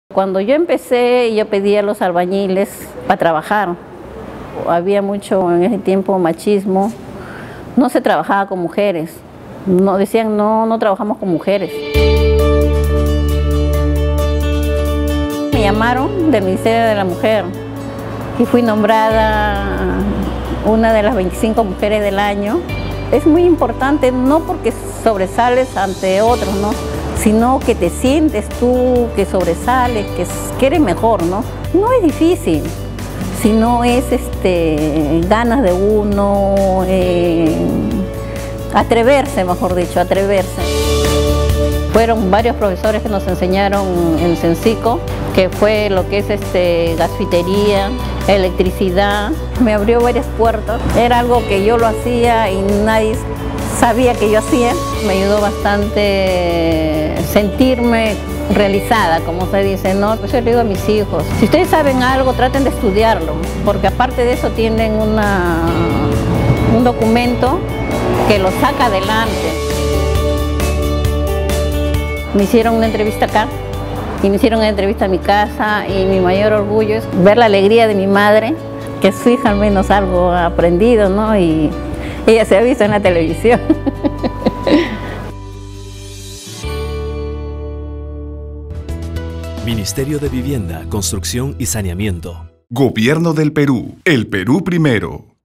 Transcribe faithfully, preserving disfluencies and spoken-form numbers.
Cuando yo empecé, yo pedía a los albañiles para trabajar. Había mucho en ese tiempo machismo. No se trabajaba con mujeres. No, decían, no, no trabajamos con mujeres. Me llamaron del Ministerio de la Mujer y fui nombrada una de las veinticinco mujeres del año. Es muy importante, no porque sobresales ante otros, ¿no?, sino que te sientes tú, que sobresales, que, que eres mejor, ¿no? No es difícil, sino es este, ganas de uno, eh, atreverse, mejor dicho, atreverse. Fueron varios profesores que nos enseñaron el Cencico, que fue lo que es este, gasfitería, electricidad. Me abrió varias puertas. Era algo que yo lo hacía y nadie sabía que yo hacía. Me ayudó bastante sentirme realizada, como se dice, ¿no? Pues yo le digo a mis hijos, si ustedes saben algo, traten de estudiarlo, porque aparte de eso tienen una, un documento que los saca adelante. Me hicieron una entrevista acá y me hicieron una entrevista a mi casa y mi mayor orgullo es ver la alegría de mi madre, que su hija al menos algo ha aprendido, ¿no? Y ella se ha visto en la televisión. Ministerio de Vivienda, Construcción y Saneamiento. Gobierno del Perú. El Perú primero.